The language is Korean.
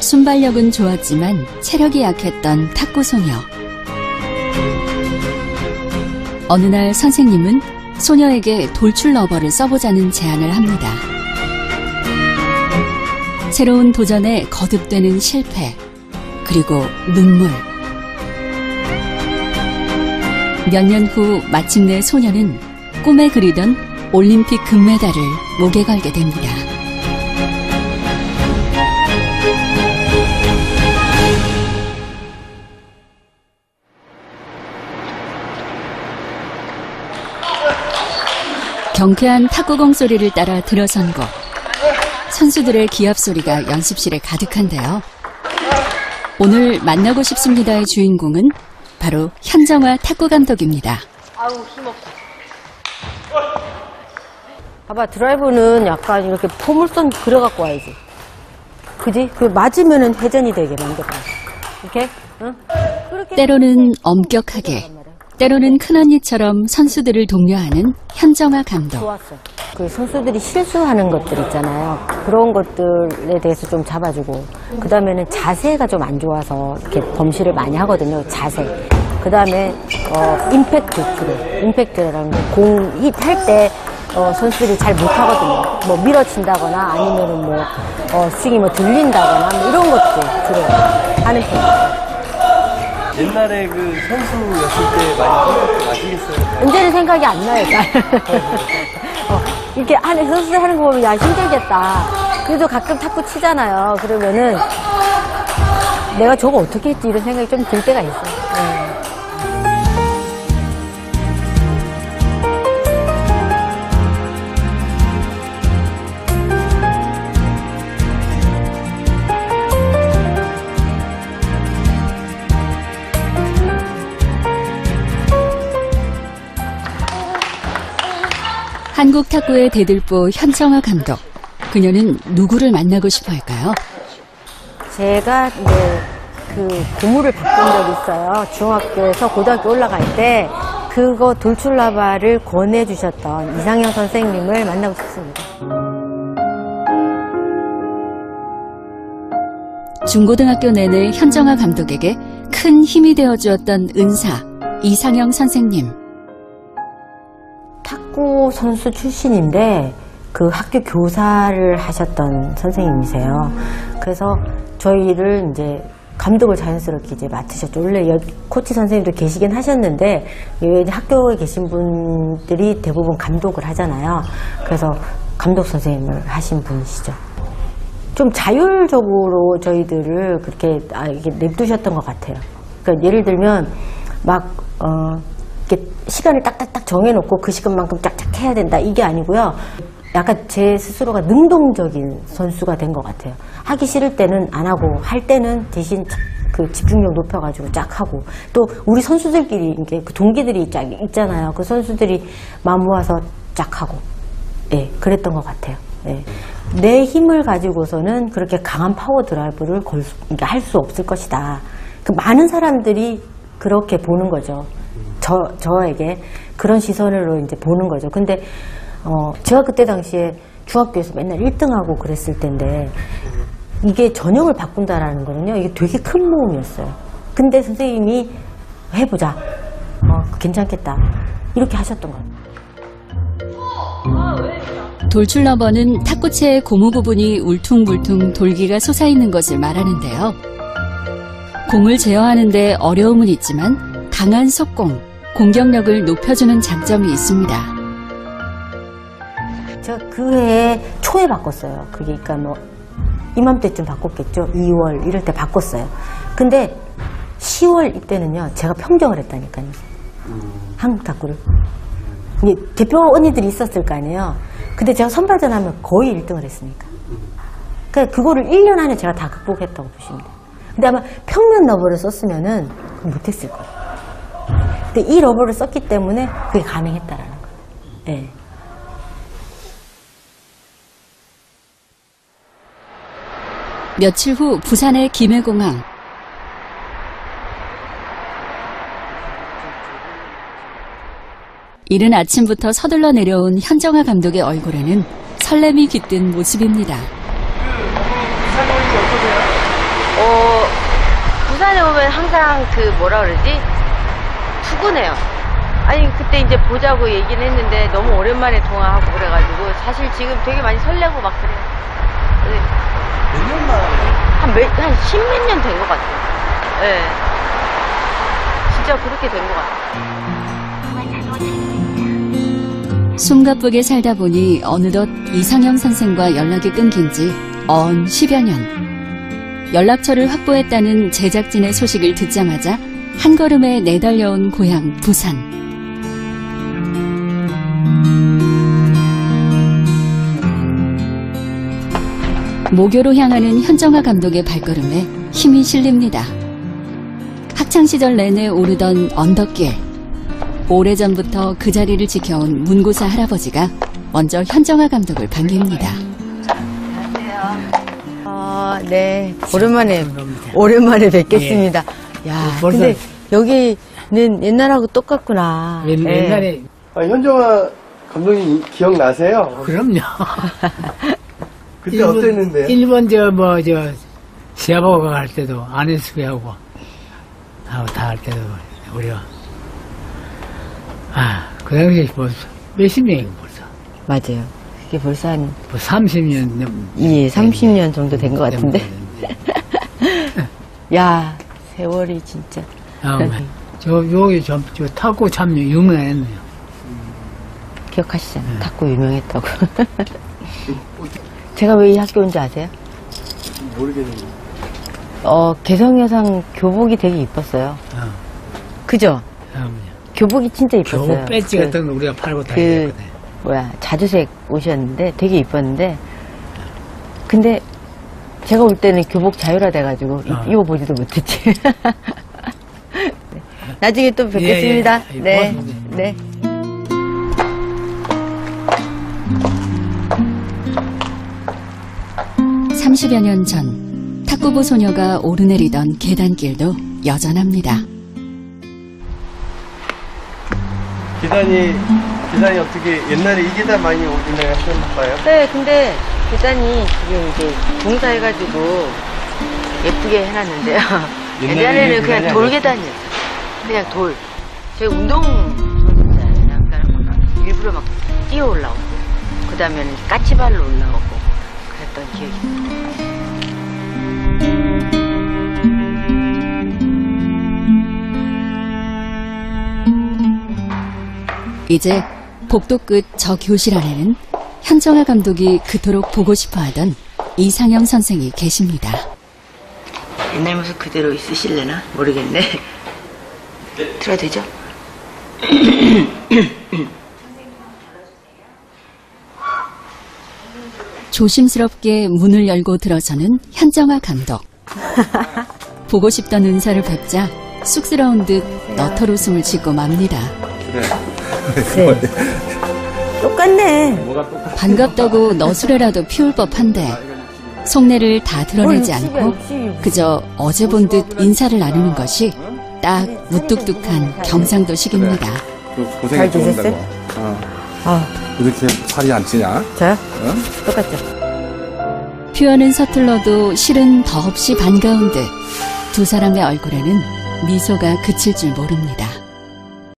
순발력은 좋았지만 체력이 약했던 탁구 소녀. 어느 날 선생님은 소녀에게 돌출 러버를 써보자는 제안을 합니다. 새로운 도전에 거듭되는 실패, 그리고 눈물. 몇 년 후 마침내 소녀는 꿈에 그리던 올림픽 금메달을 목에 걸게 됩니다. 경쾌한 탁구공 소리를 따라 들어선 곳. 선수들의 기합 소리가 연습실에 가득한데요. 오늘 만나고 싶습니다의 주인공은 바로 현정화 탁구 감독입니다. 아우, 힘없어. 봐봐, 드라이브는 약간 이렇게 포물선 그려갖고 와야지. 그지? 그 맞으면은 회전이 되게 만들어. 이렇게? 응? 때로는 엄격하게, 때로는 큰언니처럼 선수들을 독려하는 현정화 감독. 좋았어. 그 선수들이 실수하는 것들 있잖아요. 그런 것들에 대해서 좀 잡아주고, 그 다음에는 자세가 좀 안 좋아서 이렇게 범실을 많이 하거든요. 자세. 그 다음에 임팩트라는 거. 공 힛할 때 선수들이 잘 못하거든요. 뭐 밀어친다거나 아니면은 뭐 스윙이 뭐 들린다거나 뭐 이런 것들 주로 하는 편이에요. 옛날에 그 선수였을 때 많이 생각도 나시겠어요? 이제는 생각이 안 나요, 이렇게 안에 선수들 하는 거 보면 야 힘들겠다. 그래도 가끔 탁구 치잖아요. 그러면은 내가 저거 어떻게 했지 이런 생각이 좀 들 때가 있어요. 네. 한국 탁구의 대들보 현정화 감독. 그녀는 누구를 만나고 싶어 할까요? 제가 이제 그 고무를 바꾼 적이 있어요. 중학교에서 고등학교 올라갈 때 그거 돌출라바를 권해주셨던 이상형 선생님을 만나고 싶습니다. 중고등학교 내내 현정화 감독에게 큰 힘이 되어주었던 은사 이상형 선생님. 탁구 선수 출신인데 그 학교 교사를 하셨던 선생님이세요. 그래서 저희를 이제 감독을 자연스럽게 이제 맡으셨죠. 원래 코치 선생님도 계시긴 하셨는데 이제 학교에 계신 분들이 대부분 감독을 하잖아요. 그래서 감독 선생님을 하신 분이시죠. 좀 자율적으로 저희들을 그렇게 이렇게 냅두셨던 것 같아요. 그러니까 예를 들면 막 이렇게 시간을 딱딱딱 정해놓고 그 시간만큼 쫙쫙 해야 된다 이게 아니고요. 약간 제 스스로가 능동적인 선수가 된 것 같아요. 하기 싫을 때는 안 하고 할 때는 대신 그 집중력 높여가지고 쫙 하고 또 우리 선수들끼리 이렇게 그 동기들이 쫙 있잖아요. 그 선수들이 마음 모아서 쫙 하고 예, 그랬던 것 같아요. 예. 내 힘을 가지고서는 그렇게 강한 파워 드라이브를 할 수 없을 것이다. 그 많은 사람들이 그렇게 보는 거죠. 저에게 그런 시선으로 이제 보는 거죠. 근데 제가 그때 당시에 중학교에서 맨날 1등하고 그랬을 텐데 이게 전형을 바꾼다라는 거는요. 이게 되게 큰 모험이었어요. 근데 선생님이 해보자. 괜찮겠다. 이렇게 하셨던 거예요. 돌출 러버는 탁구채의 고무 부분이 울퉁불퉁 돌기가 솟아있는 것을 말하는데요. 공을 제어하는 데 어려움은 있지만 강한 속공, 공격력을 높여주는 장점이 있습니다. 제가 그 해 초에 바꿨어요. 그게 그러니까 뭐 이맘때쯤 바꿨겠죠. 2월 이럴 때 바꿨어요. 근데 10월 이때는요. 제가 평정을 했다니까요. 한국 탁구를. 대표 언니들이 있었을 거 아니에요. 근데 제가 선발전 하면 거의 1등을 했으니까. 그러니까 그거를 1년 안에 제가 다 극복했다고 보시면 돼요. 근데 아마 평면 러버를 썼으면은 못했을 거예요. 근데 이 러버를 썼기 때문에 그게 가능했다라는 거예요. 네. 며칠 후 부산의 김해공항. 이른 아침부터 서둘러 내려온 현정화 감독의 얼굴에는 설렘이 깃든 모습입니다. 부산에 오면 항상 뭐라 그러지? 푸근해요. 아니, 그때 이제 보자고 얘기는 했는데 너무 오랜만에 통화하고 그래가지고 사실 지금 되게 많이 설레고 막 그래요. 몇 년 만에? 한 십몇 년 된 것 같아요. 예. 진짜 그렇게 된 것 같아요. 숨가쁘게 살다 보니 어느덧 이상영 선생과 연락이 끊긴 지 언 10여 년. 연락처를 확보했다는 제작진의 소식을 듣자마자 한 걸음에 내달려온 고향 부산. 모교로 향하는 현정아 감독의 발걸음에 힘이 실립니다. 학창시절 내내 오르던 언덕길. 오래전부터 그 자리를 지켜온 문고사 할아버지가 먼저 현정아 감독을 반깁니다. 네. 오랜만에 뵙겠습니다. 야, 근데 여기는 옛날하고 똑같구나. 옛날에 현정아 감독님 기억나세요? 그럼요. 그때 어땠는데요? 일본 시합하고 갈 때도 안에수비하고 다 할 때도 우리가 그 당시에 몇십 년이고 벌써. 맞아요. 그게 벌써 한 30년 예, 30년 정도 된 것 같은데. 야, 세월이 진짜. 여기 저 탁구 참 유명했네요. 기억하시잖아요. 탁구 유명했다고. 제가 왜 이 학교 온지 아세요? 모르겠는데. 개성여상 교복이 되게 이뻤어요. 그죠? 교복이 진짜 이뻤어요. 교복 배지 같은 거 우리가 팔고 다녔거든. 자주색 옷이었는데 되게 이뻤는데, 근데 제가 올 때는 교복 자유화 돼가지고 입어보지도 못했지. 네. 나중에 또 뵙겠습니다. 예. 네. 네. (30여 년 전) 탁구부 소녀가 오르내리던 계단길도 여전합니다. 계단이 어떻게 옛날에 이 계단 많이 오르내셨나봐요? 네, 근데 계단이 지금 이제 공사해가지고 예쁘게 해놨는데요. 옛날에는 그냥 돌계단이었어요. 그냥 돌. 제가 운동 선수잖아요. 그러니까 일부러 막 뛰어 올라오고, 그 다음에는 까치발로 올라오고 그랬던 기억이 있어요. 이제 복도 끝 저 교실 안에는 현정아 감독이 그토록 보고 싶어하던 이상영 선생이 계십니다. 옛날 모습 그대로 있으실래나 모르겠네. 들어도 되죠? 조심스럽게 문을 열고 들어서는 현정아 감독. 보고 싶던 은사를 뵙자 쑥스러운 듯 너털 웃음을 짓고 맙니다. 그래. 네. 똑같네. 반갑다고 너스레라도 피울 법한데 속내를 다 드러내지 않고 그저 어제 본 듯 인사를 나누는 것이 딱 무뚝뚝한 경상도식입니다. 잘 드셨어요? 이렇게 살이 안 찌냐? 저요? 응? 똑같죠. 표현은 서툴러도 실은 더없이 반가운 듯 두 사람의 얼굴에는 미소가 그칠 줄 모릅니다.